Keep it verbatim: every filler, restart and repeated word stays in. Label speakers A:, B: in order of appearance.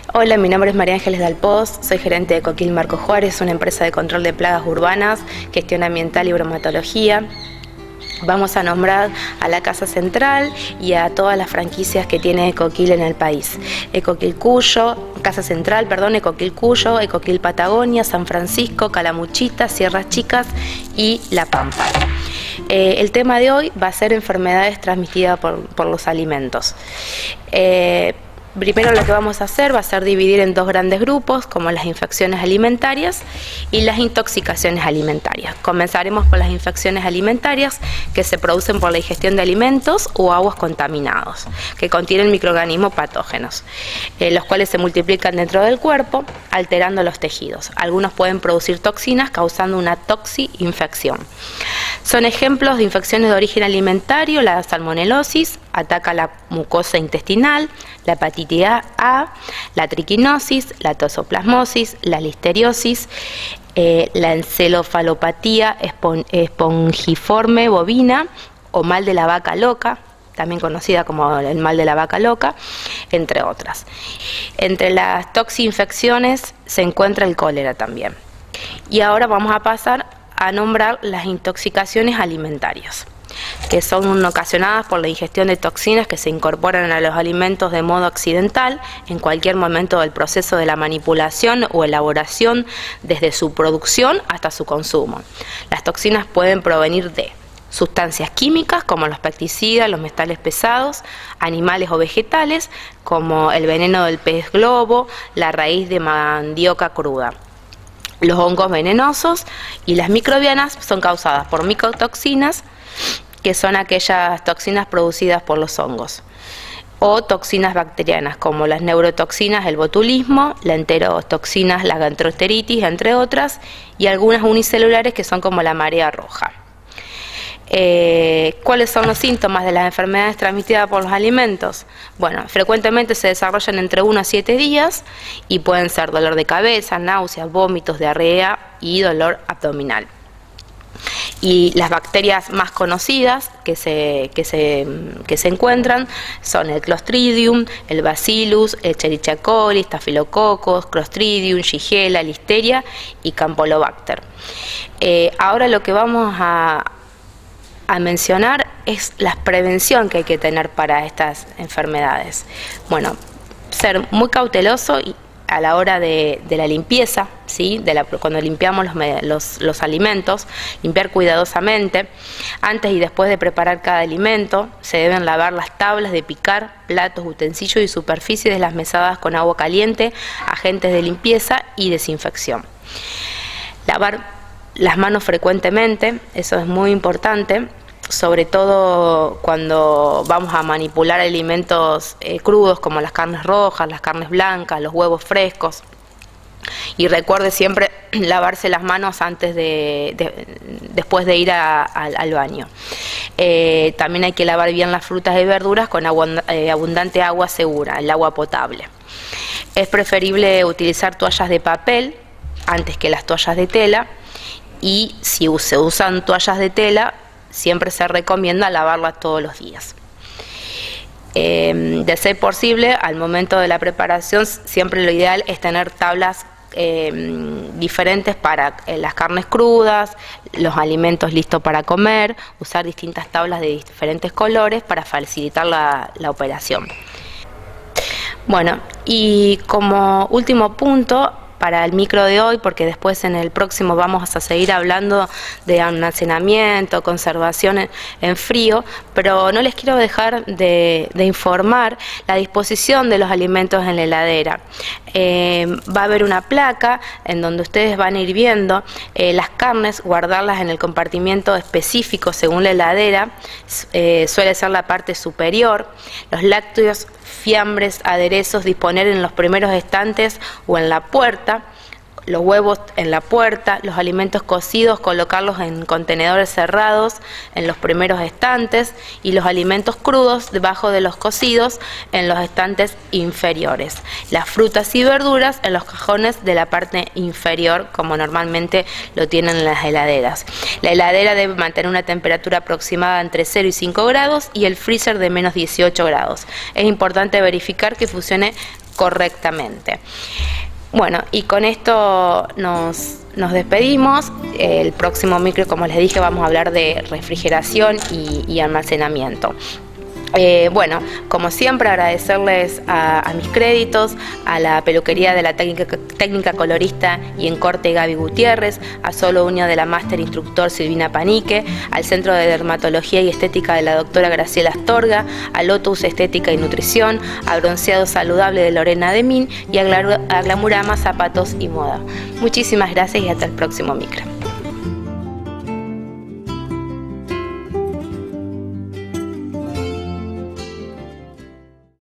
A: Hola, mi nombre es María Ángeles Dalpoz, soy gerente de Coquil Marco Juárez, una empresa de control de plagas urbanas, gestión ambiental y bromatología. Vamos a nombrar a la Casa Central y a todas las franquicias que tiene Coquil en el país. Ecoquil Cuyo, Casa Central, perdón, Ecoquil Cuyo, Ecoquil Patagonia, San Francisco, Calamuchita, Sierras Chicas y La Pampa. Eh, el tema de hoy va a ser enfermedades transmitidas por, por los alimentos. Eh, Primero lo que vamos a hacer va a ser dividir en dos grandes grupos, como las infecciones alimentarias y las intoxicaciones alimentarias. Comenzaremos por las infecciones alimentarias, que se producen por la ingestión de alimentos o aguas contaminados, que contienen microorganismos patógenos, eh, los cuales se multiplican dentro del cuerpo, alterando los tejidos. Algunos pueden producir toxinas, causando una toxi-infección. Son ejemplos de infecciones de origen alimentario: la salmonelosis, ataca la mucosa intestinal; la hepatitis A, la triquinosis, la toxoplasmosis, la listeriosis, eh, la encefalopatía espongiforme bovina o mal de la vaca loca, también conocida como el mal de la vaca loca, entre otras. Entre las toxinfecciones se encuentra el cólera también. Y ahora vamos a pasar a nombrar las intoxicaciones alimentarias, que son ocasionadas por la ingestión de toxinas que se incorporan a los alimentos de modo accidental en cualquier momento del proceso de la manipulación o elaboración, desde su producción hasta su consumo. Las toxinas pueden provenir de sustancias químicas como los pesticidas, los metales pesados, animales o vegetales como el veneno del pez globo, la raíz de mandioca cruda. Los hongos venenosos y las microbianas son causadas por micotoxinas, que son aquellas toxinas producidas por los hongos, o toxinas bacterianas como las neurotoxinas, el botulismo, la enterotoxinas, la gastroenteritis, entre otras, y algunas unicelulares que son como la marea roja. Eh, ¿Cuáles son los síntomas de las enfermedades transmitidas por los alimentos? Bueno, frecuentemente se desarrollan entre uno a siete días y pueden ser dolor de cabeza, náuseas, vómitos, diarrea y dolor abdominal. Y las bacterias más conocidas que se, que se, que se encuentran son el Clostridium, el Bacillus, el Escherichia coli, Staphylococcus, Clostridium, Shigella, Listeria y Campylobacter. Eh, ahora lo que vamos a, a mencionar es la prevención que hay que tener para estas enfermedades. Bueno, ser muy cauteloso y a la hora de, de la limpieza, ¿sí? de la, cuando limpiamos los, los, los alimentos, limpiar cuidadosamente. Antes y después de preparar cada alimento, se deben lavar las tablas de picar, platos, utensilios y superficies de las mesadas con agua caliente, agentes de limpieza y desinfección. Lavar las manos frecuentemente, eso es muy importante, sobre todo cuando vamos a manipular alimentos eh, crudos como las carnes rojas, las carnes blancas, los huevos frescos. Y recuerde siempre lavarse las manos antes de, de después de ir a, a, al baño. Eh, también hay que lavar bien las frutas y verduras con agua, eh, abundante agua segura, el agua potable. Es preferible utilizar toallas de papel antes que las toallas de tela, y si se usan toallas de tela, siempre se recomienda lavarlas todos los días. Eh, de ser posible, al momento de la preparación, siempre lo ideal es tener tablas eh, diferentes para eh, las carnes crudas, los alimentos listos para comer, usar distintas tablas de diferentes colores para facilitar la, la operación. Bueno, y como último punto, para el micro de hoy, porque después en el próximo vamos a seguir hablando de almacenamiento, conservación en, en frío, pero no les quiero dejar de, de informar la disposición de los alimentos en la heladera. Eh, va a haber una placa en donde ustedes van a ir viendo eh, las carnes, guardarlas en el compartimiento específico según la heladera, eh, suele ser la parte superior. Los lácteos, fiambres, aderezos, disponer en los primeros estantes o en la puerta. Los huevos en la puerta, los alimentos cocidos, colocarlos en contenedores cerrados en los primeros estantes, y los alimentos crudos debajo de los cocidos en los estantes inferiores. Las frutas y verduras en los cajones de la parte inferior, como normalmente lo tienen las heladeras. La heladera debe mantener una temperatura aproximada entre cero y cinco grados y el freezer de menos dieciocho grados. Es importante verificar que funcione correctamente. Bueno, y con esto nos, nos despedimos. El próximo micro, como les dije, vamos a hablar de refrigeración y, y almacenamiento. Eh, bueno, como siempre, agradecerles a, a mis créditos, a la peluquería de la técnica, técnica colorista y encorte Gaby Gutiérrez, a Solo Uña de la máster instructor Silvina Panique, al Centro de Dermatología y Estética de la doctora Graciela Astorga, a Lotus Estética y Nutrición, a Bronceado Saludable de Lorena Demín y a, a Glamurama Zapatos y Moda. Muchísimas gracias y hasta el próximo micro.